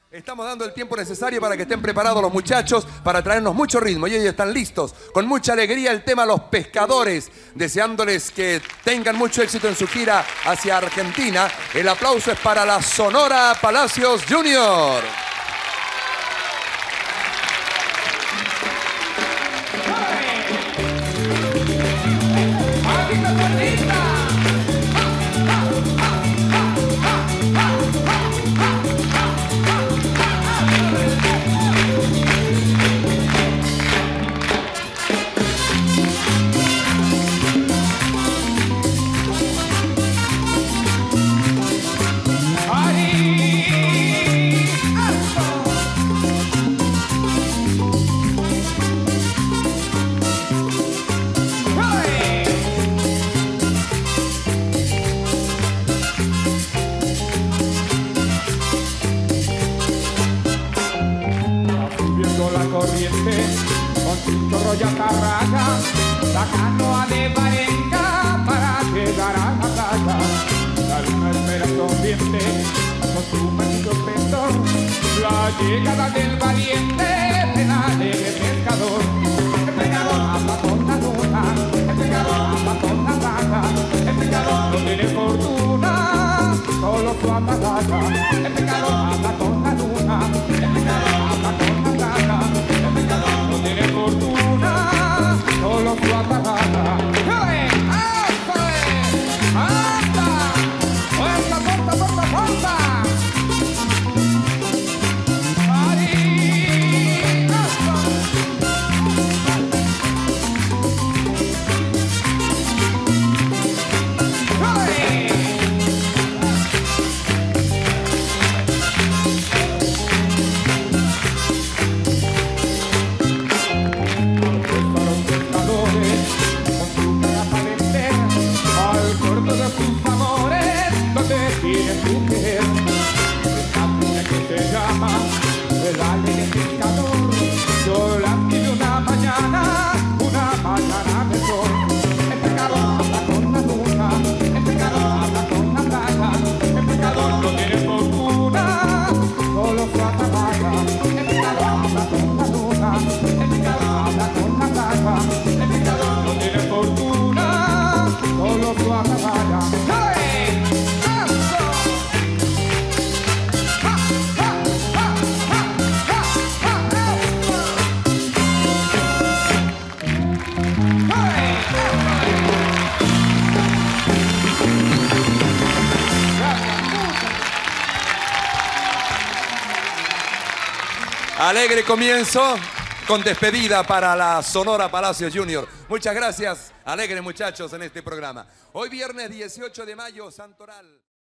Estamos dando el tiempo necesario para que estén preparados los muchachos para traernos mucho ritmo y ellos están listos, con mucha alegría el tema Los Pescadores, deseándoles que tengan mucho éxito en su gira hacia Argentina. El aplauso es para la Sonora Palacios Junior. Con su chorro y atarraya, la canoa de Baenca para llegar a la playa. La luna espera sonriente con su manito esplendor, la llegada del valiente, del alegre pescador. El pescador anda con la luna, el pescador anda con la playa, el pescador no tiene fortuna, solo su atalaya. El pescador anda con la luna, el pescador anda con la playa. No tiene fortuna, solo su atalaya. ¡Anda! ¡Fuerza, fuerza, fuerza, fuerza! ¡Ahí! Sus amores, donde tiene su mujer, esta niña que se llama el alegre pescador. Yo la vi una mañana de sol. El pescador habla con la luna, el pescador habla con la playa. El pescador no tiene fortuna, solo su atalaya. El pescador habla con la luna, el pescador habla con la playa. El pescador no tiene fortuna, solo su atalaya. Alegre comienzo con despedida para la Sonora Palacios Junior. Muchas gracias, alegre muchachos, en este programa. Hoy viernes 18 de mayo, Santoral.